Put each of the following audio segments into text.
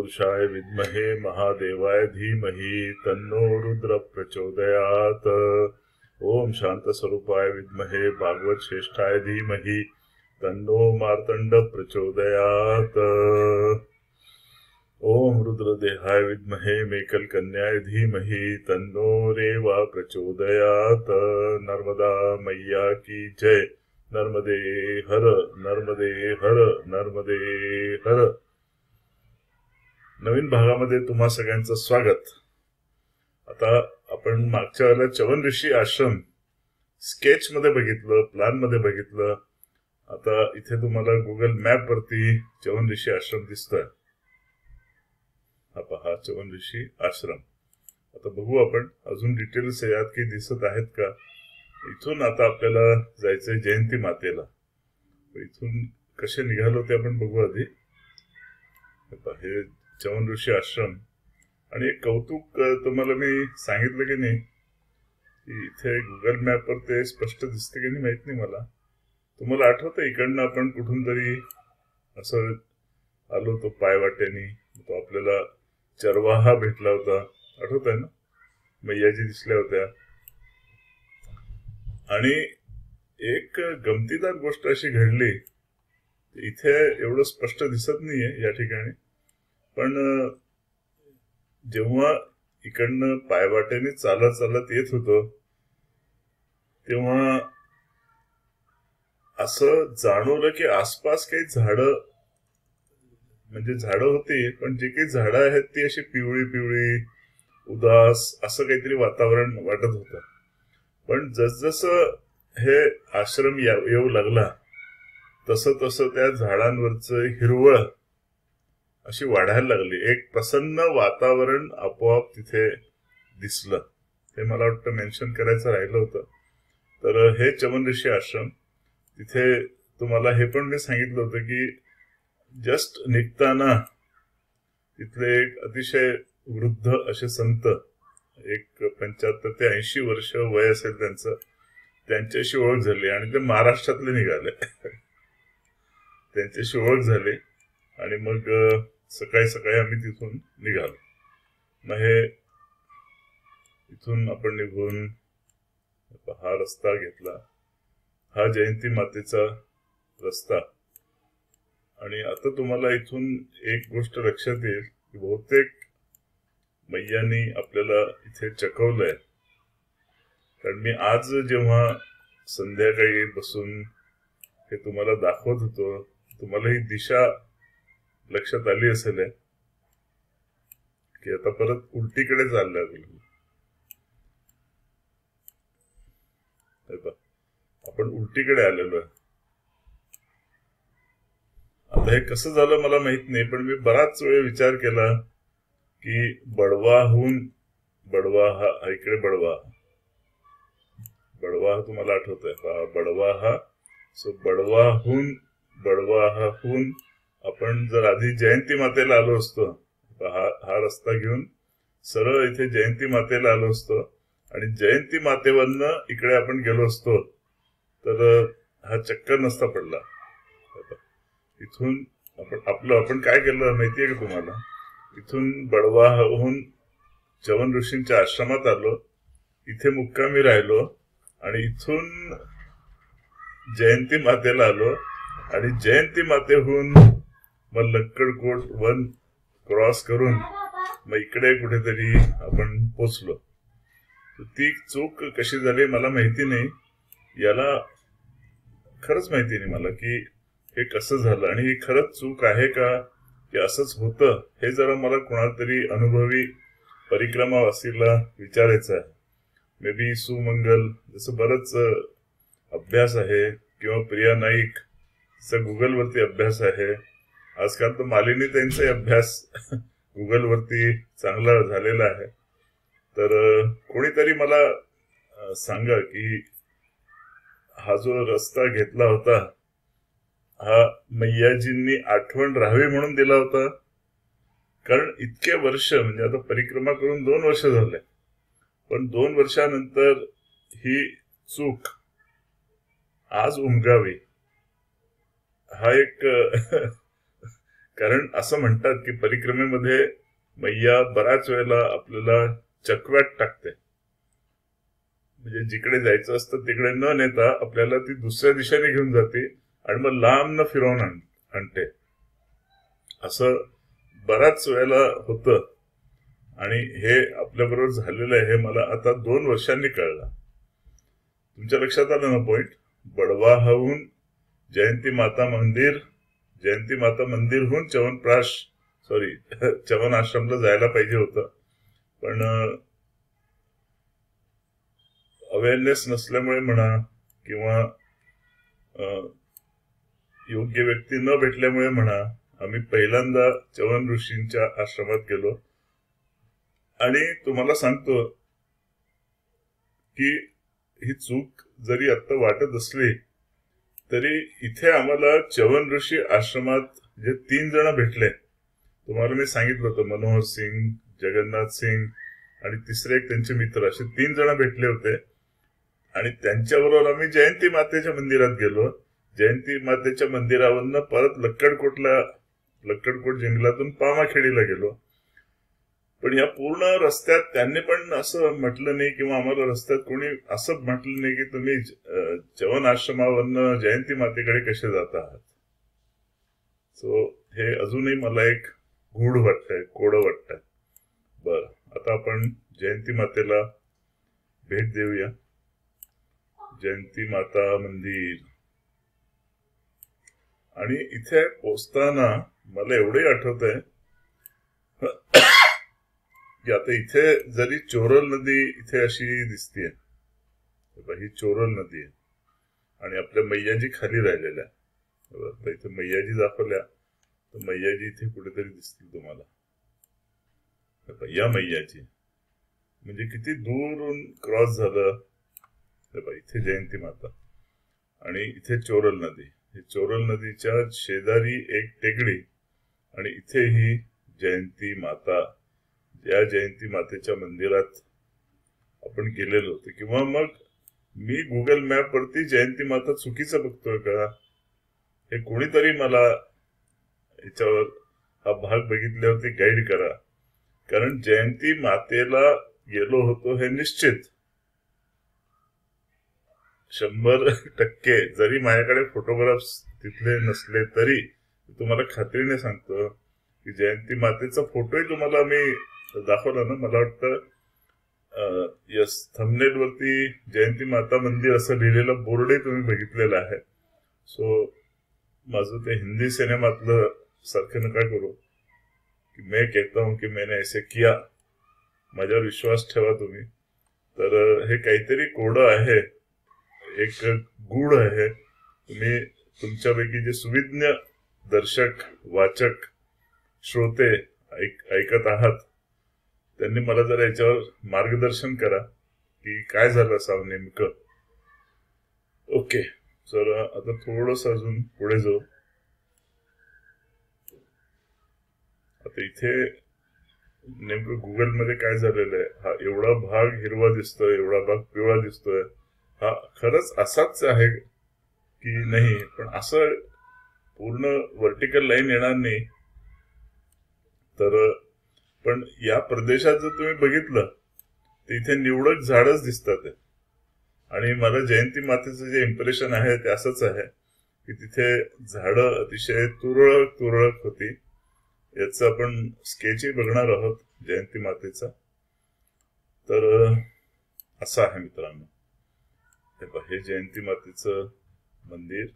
तत्पुरुषाय विद्महे महादेवाय धीमहि तन्नो रुद्र प्रचोदयात्। ओम शांत स्वरूपाय विद्महे भागवत श्रेष्ठाय धीमहि तन्नो मार्तंड प्रचोदयात्। ओम रुद्रदेहाय विद्महे मेकल कन्याय धीमहि तन्नो रेवा प्रचोदयात्। नर्मदा मैया की जय। नर्मदे हर, नर्मदे हर, नर्मदे हर। नवीन भागामध्ये तुम्हा सगळ्यांचं स्वागत। आता आपण मागच्या वेळेला च्यवन ऋषी आश्रम स्केच मध्ये बघितलं, प्लॅन मध्ये बघितलं। आता इथे तुम्हाला गुगल मॅप वरती च्यवन ऋषी आश्रम दिसतोय। हा पहा च्यवन ऋषी आश्रम। आता बघू आपण अजून डिटेल्स यात काही दिसत आहेत का। इथून आता आपल्याला जायचंय जयंती मातेला। इथून कसे निघालो ते आपण बघू आधी। हे च्यवन ऋषी आश्रम आणि एक कौतुक तुम्हाला मी सांगितलं की नाही, इथे गुगल मॅप वर ते स्पष्ट दिसते की नाही माहित नाही मला। तुम्हाला आठवतं इकडनं आपण कुठून तरी असं आलो होतो पायवाट्यानी, तो आपल्याला चरवाहा भेटला होता, आठवत आहे ना, मैयाजी दिसल्या होत्या। आणि एक गमतीदार गोष्ट अशी घडली, इथे एवढं स्पष्ट दिसत नाहीये या ठिकाणी, पण जेव्हा इकडनं पायवाट्याने चालत चालत येत होतो तेव्हा असं जाणवलं की आसपास काही झाडं, म्हणजे झाडं होती, पण जे काही झाडं आहेत ती अशी पिवळी पिवळी उदास असं काहीतरी वातावरण वाटत होतं। पण जसजसं हे आश्रम येऊ लागला तसं तसं त्या झाडांवरचं हिरवळ अशी वाढायला लागली। एक प्रसन्न वातावरण आपोआप तिथे दिसलं। ते मला वाटतं मेन्शन करायचं राहिलं होतं। तर हे च्यवन ऋषी आश्रम, तिथे तुम्हाला हे पण मी सांगितलं होतं की जस्ट निघताना तिथले एक अतिशय वृद्ध असे संत, एक 75 ते 80 वर्ष वय असेल त्यांचं, त्यांच्याशी ओळख झाली आणि ते महाराष्ट्रातले निघाले। त्यांच्याशी ओळख झाली आणि मग सकाळी सकाळी आम्ही तिथून निघालो। मग हे इथून आपण निघून हा रस्ता घेतला, हा जयंती मातेचा रस्ता। आणि आता तुम्हाला इथून एक गोष्ट लक्षात येईल की बहुतेक मैयानी आपल्याला इथे चकवलंय, कारण मी आज जेव्हा संध्याकाळी बसून हे तुम्हाला दाखवत होतो, तुम्हाला ही दिशा लक्षात आली असेल की आता परत उलटीकडे चाललंय। आपण उलटीकडे आलेलो आहे। आता हे कसं झालं मला माहित नाही, पण मी बराच वेळ विचार केला की बडवाहून, बडवाहा, इकडे बडवाहा, बडवाहा तुम्हाला आठवतंय का, बडवाहा। सो बडवाहाहून आपण जर आधी जयंती मातेला आलो असतो, हा रस्ता घेऊन सरळ इथे जयंती मातेला आलो असतो आणि जयंती मातेवरनं इकडे आपण गेलो असतो तर हा चक्कर नसता पडला। इथून आपण काय केलं माहितीये का तुम्हाला, इथून बडवाहून च्यवन ऋषींच्या आश्रमात आलो, इथे मुक्कामी राहिलो आणि इथून जयंती मातेला आलो आणि जयंती मातेहून मग लक्कडकोट वन क्रॉस करून मग इकडे कुठेतरी आपण पोचलो। ती चूक कशी झाली मला माहिती नाही, याला खरंच माहिती नाही मला की हे कसं झालं आणि ही खरंच चूक आहे का की असंच होतं, हे जरा मला कोणाला तरी अनुभवी परिक्रमावासीला विचारायचं आहे। मे बी सुमंगल, जसं बरंच अभ्यास आहे, किंवा प्रिया नाईक गुगल वरती अभ्यास आहे। आजकाल तर मालिनी त्यांचा अभ्यास गुगल वरती चांगला झालेला आहे। तर कोणीतरी मला सांगा की हा जो रस्ता घेतला होता हा मैयाजींनी आठवण राहावी म्हणून दिला होता, कारण इतके वर्ष, म्हणजे आता परिक्रमा करून 2 वर्ष झाले, पण 2 वर्षानंतर ही चूक आज उमगावी, हा एक कारण असं म्हणतात की परिक्रमेमध्ये मैया बऱ्याच वेळेला आपल्याला चकव्यात टाकते, म्हणजे जिकडे जायचं असतं तिकडे न नेता आपल्याला ती दुसऱ्या दिशेने घेऊन जाते आणि मग लांब न फिरवून आणते. असं बऱ्याच वेळेला होतं आणि हे आपल्याबरोबर झालेलं आहे. हे मला आता 2 वर्षांनी कळलं. तुमच्या लक्षात आलं ना पॉइंट? बडवाहून जयंती माता मंदिरहून चवन आश्रमला जायला पाहिजे होतं, पण अवेअरनेस नसल्यामुळे म्हणा किंवा योग्य व्यक्ती न भेटल्यामुळे म्हणा आम्ही पहिल्यांदा चवन ऋषींच्या आश्रमात गेलो. आणि तुम्हाला सांगतो की ही चूक जरी आता वाटत असली तरी इथे आम्हाला चवन ऋषी आश्रमात जे 3 जण भेटले, तुम्हाला मी सांगितलं होतं, मनोहर सिंग, जगन्नाथ सिंग आणि तिसरे एक त्यांचे मित्र, असे 3 जण भेटले होते. आणि त्यांच्याबरोबर आम्ही जयंती मातेच्या मंदिरात गेलो. जयंती मातेच्या मंदिरावरनं परत लक्कडकोट जंगलातून पामाखेडीला गेलो. पण या पूर्ण रस्त्यात त्यांनी पण असं म्हटलं नाही किंवा आम्हाला रस्त्यात कोणी असं म्हटलं नाही की तुम्ही चवन आश्रमावरनं जयंती मातेकडे कसे जात आहात. सो हे अजूनही मला एक गूढ वाटतंय, कोडं वाटतंय. बरं, आता आपण जयंती मातेला भेट देऊया. जयंती माता मंदिर. आणि इथे पोचताना मला एवढंही आठवतंय की आता इथे जरी चोरल नदी इथे अशी दिसतीये, ही चोरल नदी आहे आणि आपल्या मैयाजी खाली राहिलेल्या. इथे मैयाजी दाखवल्या तर मैयाजी इथे कुठेतरी दिसतील तुम्हाला. या मैयाजी म्हणजे किती दूरून क्रॉस झालं. इथे जयंती माता आणि इथे चोरल नदी. चोरल नदीच्या शेजारी एक टेकडी आणि इथे ही जयंती माता. या जयंती मातेच्या मंदिरात आपण गेलेलो होतो. किंवा मग मी गुगल मॅप वरती जयंती माता चुकीचं बघतोय का, हे कोणीतरी मला याच्यावर हा भाग बघितल्यावरती गाईड करा. कारण जयंती मातेला गेलो होतो हे निश्चित 100%. जरी माझ्याकडे फोटोग्राफ्स तिथले नसले तरी तुम्हाला खात्रीने सांगतो की जयंती मातेचा फोटोही तुम्हाला मी दाखवला ना. मला वाटतं यस, थंबनेल वरती जयंती माता मंदिर असं लिहिलेलं बोर्डही तुम्ही बघितलेलं आहे. सो माझं ते हिंदी सिनेमातलं सारखं नका करू की मैं कहता हूं की मैंने ऐसे किया. माझ्यावर विश्वास ठेवा तुम्ही. तर हे काहीतरी कोडं आहे, एक गूढ आहे. तुम्ही तुमच्यापैकी जे सुविज्ञ दर्शक, वाचक, श्रोते ऐकत आहात त्यांनी मला जरा याच्यावर मार्गदर्शन करा की काय झालं असावं नेमकं. ओके, तर आता थोडंसं अजून पुढे जाऊ. आता इथे नेमकं गुगल मध्ये काय झालेलं आहे, हा एवढा भाग हिरवा दिसतोय, एवढा भाग पिवळा दिसतोय, हा खरंच असाच आहे की नाही. पण असं पूर्ण व्हर्टिकल लाईन येणार नाही. तर पण या प्रदेशात जर तुम्ही बघितलं तर इथे निवडक झाडच दिसतात. आणि मला जयंती मातेचं जे इम्प्रेशन आहे ते असंच आहे की तिथे झाडं अतिशय तुरळक होती. याचं आपण स्केचही बघणार आहोत जयंती मातेचा. तर असं आहे मित्रांनो, हे जयंती मातेचं मंदिर.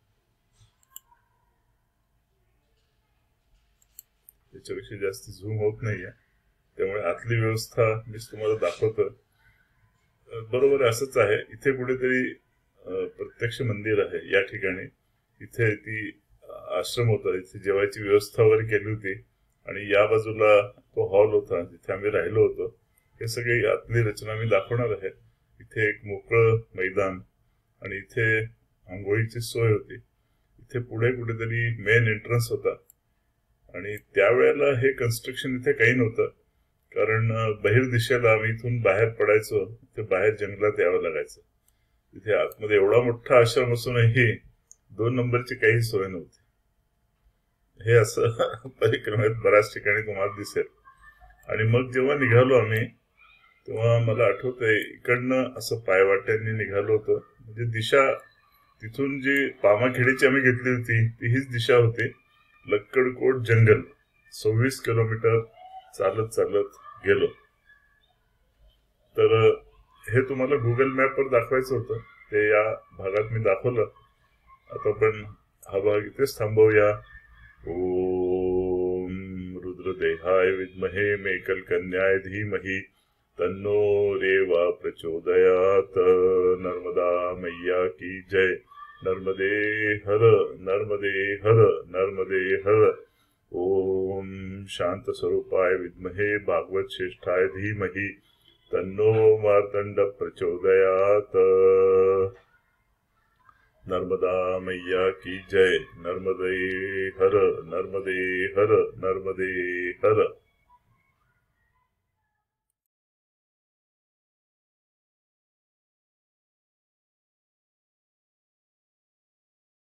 त्याच्यापेक्षा जास्त झूम होत नाहीये, त्यामुळे आतली व्यवस्था मीच तुम्हाला दाखवतो. बरोबर असंच आहे. इथे कुठेतरी प्रत्यक्ष मंदिर आहे या ठिकाणी. इथे ती आश्रम होता, इथे जेवायची व्यवस्था वगैरे केली होती आणि या बाजूला तो हॉल होता जिथे आम्ही राहिलो होतो. हे सगळी आतली रचना मी दाखवणार आहे. इथे एक मोकळं मैदान आणि इथे आंघोळीची सोय होती. इथे पुढे कुठेतरी मेन एंट्रन्स होता आणि त्यावेळेला हे कन्स्ट्रक्शन इथे काही नव्हतं. कारण बहिर दिशेला आम्ही इथून बाहेर पडायचो, ते बाहेर जंगलात यावं लागायचं. तिथे आतमध्ये एवढा मोठा आश्रम असूनही 2 नंबरची काही सोय नव्हती. हे असं परिक्रमेत बऱ्याच ठिकाणी तुम्हाला दिसेल. आणि मग जेव्हा निघालो आम्ही तेव्हा मला आठवतंय इकडनं असं पायवाट्यांनी निघालो होतो. म्हणजे दिशा तिथून जी पामाखेडीची आम्ही घेतली होती ती हीच दिशा होती. लक्कडकोट जंगल 26 किलोमीटर चालत चालत गेलो. तर हे तुम्हाला गुगल मॅपवर दाखवायचं होतं, ते या भागात मी दाखवलं. आता आपण हा भाग इथेच थांबवूया. ओम रुद्रदेहाय विद्महे मेकल कन्याय धीमहि तन्नो रेवा प्रचोदयात. नर्मदा मैया की जय. नर्मदे हर नर्मदे हर नर्मदे हर. ओम शांत स्वरूपाय विद्महे भागवत श्रेष्ठाय धीमहि तन्नो मार्तंड प्रचोदयात. नर्मदा मैया की जय. नर्मदे हर नर्मदे हर नर्मदे हर.